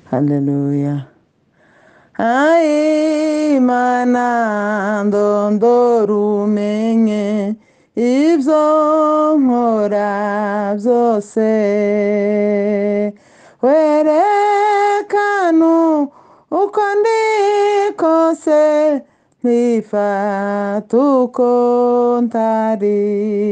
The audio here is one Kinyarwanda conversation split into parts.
Haleluya. Imana ndondora umenye ibyo nkora byose, werekana uko ndi kose, ntifata uko ntari,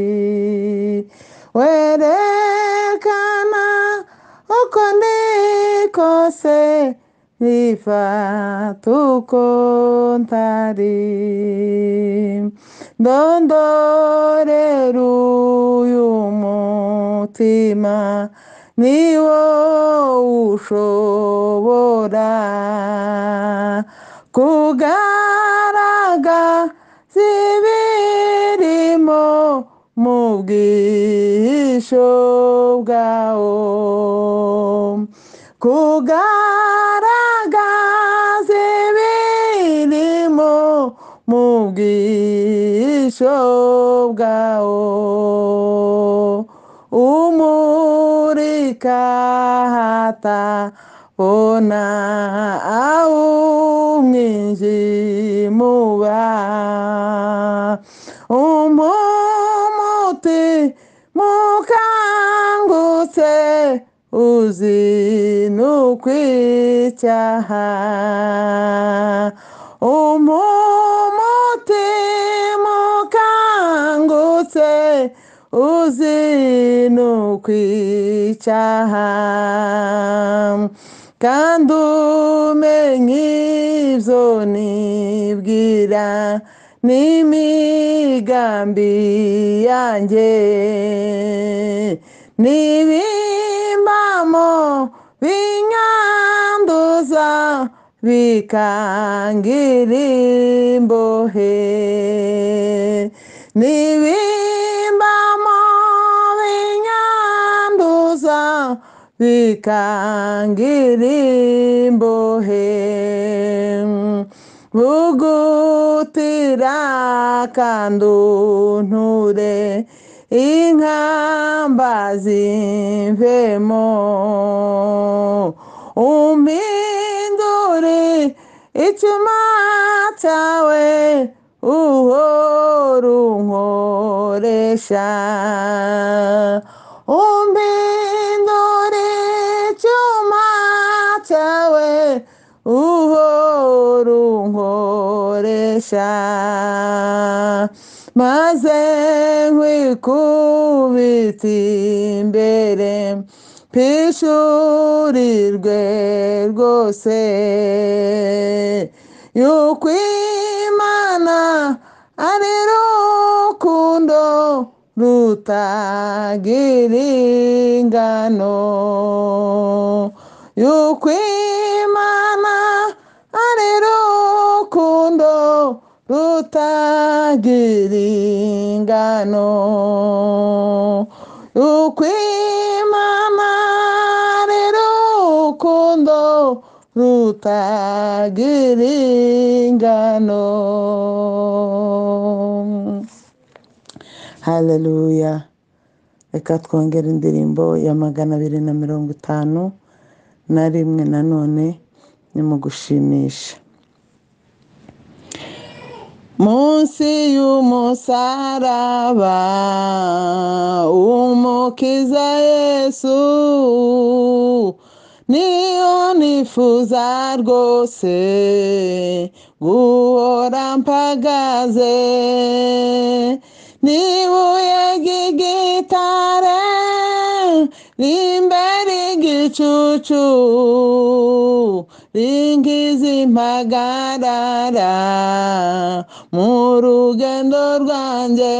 werekana uko ndi kose, ntifata uko ntari, ndondorera uyu mutima, ni wo ushobora kugaragaza ibirimo mu bwihisho bwawo, kugaragaza ibirimo mu bwihisho bwawo, umurika hatabona awumwijimuba, umutima ukangutse uzinukwa icyaha, umutima ukangutse uzinukwa icyaha, kandi umenye ibyo nibwira n'imigambi yanjye, nibimbamo binyanduza bikangira imbohe, nibimbamo binyanduza bikangira imbohe, bugutira kandi unture inkamba zimvemo, umpindure icyuma cyawe uhora unkoresha, umpindure icyuma cyawe uhora unkoresha, maze nkwikubita imbere mpishurirwe rwose yuko Imana ari rukundo rutagira ingano, yuko Imana ari rukundo rutagira ingano, yuko Imana ari rukundo rutagira ingano. Haleluya. Reka twongere indirimbo ya 251 nanone ni mu gushimisha. Munsi y'umusaraba umukiza Yesu, niyo nifuza rwose guhora mpagaze, n'ibuye ry'igitare rimbere igicucu, ringiza impagarara mu rugendo rwanjye,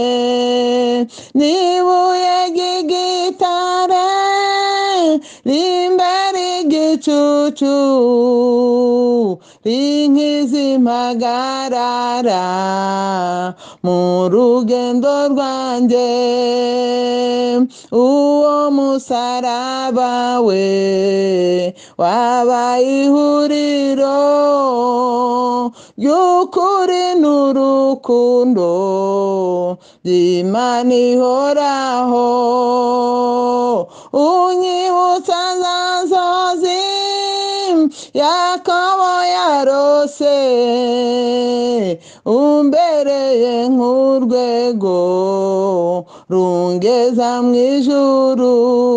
n'ibuye ry'igitare rimbere igicucu, ringiza impagarara mu rugendo rwanjye, uwo musaraba we wabaye ihuriro ry'ukuri n'urukundo by'Imana ihoraho, unyibutsa za nzozi Yakobo yarose umbereye nk'urwego rungeza mu ijuru,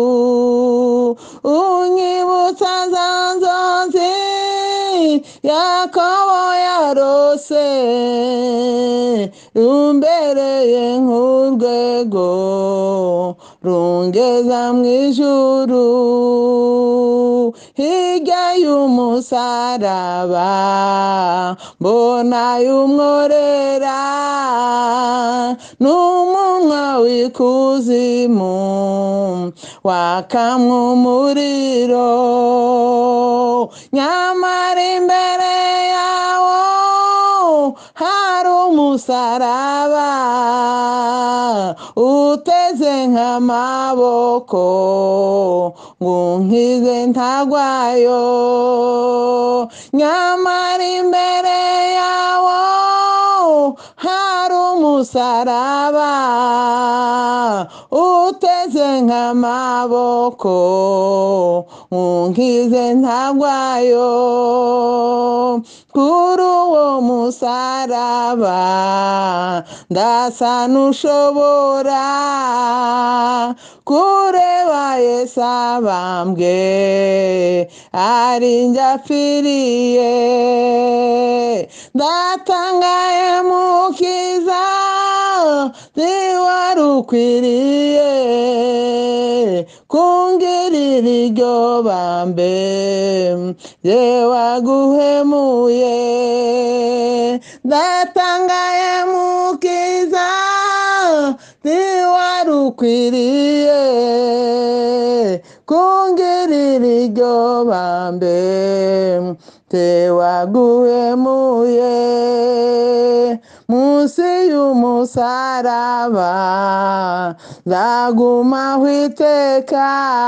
unyibutsa za nzozi Yakobo yarose rumbereye nk'urwego rungeza mu ijuru, hirya y'umusaraba mbona y'umworera n'umunwa w'ikuzimu wakamwa umuriro, nyamara imbere yawo hari umusaraba uteze nk'amaboko ngo unkize ntagwayo, nyamara imbere yawo hari umusaraba uteze nk'amaboko ngo unkize ntagwayo, kuri uwo musaraba ndasa n'ushobora kureba Yesu abambwe ari njye apfiriye, ndatangaye mukiza ntiwari ukwiriye kungirira iryo bambe jye waguhemuye, ndatangaye mukiza ntiwari ukwiriye kungirira iryo bambe jye waguhemuye, munsi y'umusaraba nzagumaho iteka,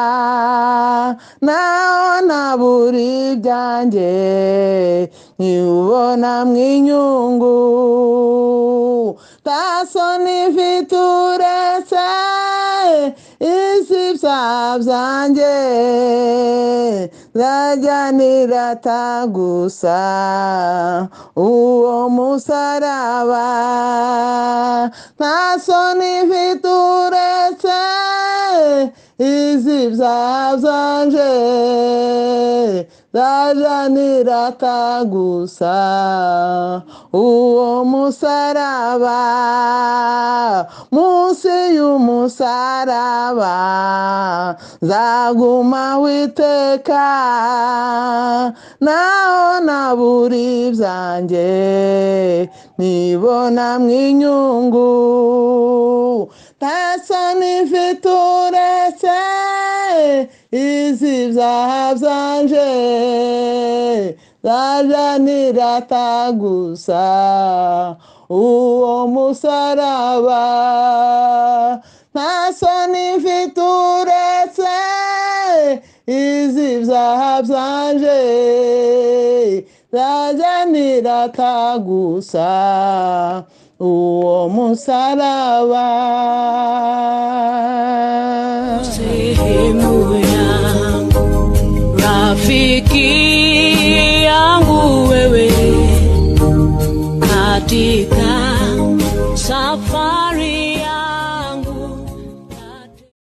naho nabura ibyanjye ntiubonamwo inyungu, nta soni mfite uretse isi ibyaha byanjye nzajya nirata gusa uwo musaraba, nta soni mfite uretse izi ibyaha byanje nzajya nirata gusa uwo musaraba, munsi y'umusaraba nzagumaho iteka, naho nabura ibyanjye nibonamwo inyungu, nta soni mfite uretse izi ibyaha byanje nzajya nirata gusa uwo musaraba, nta soni mfite uretse izi ibyaha byanje nzajya nirata gusa uwo musaraba.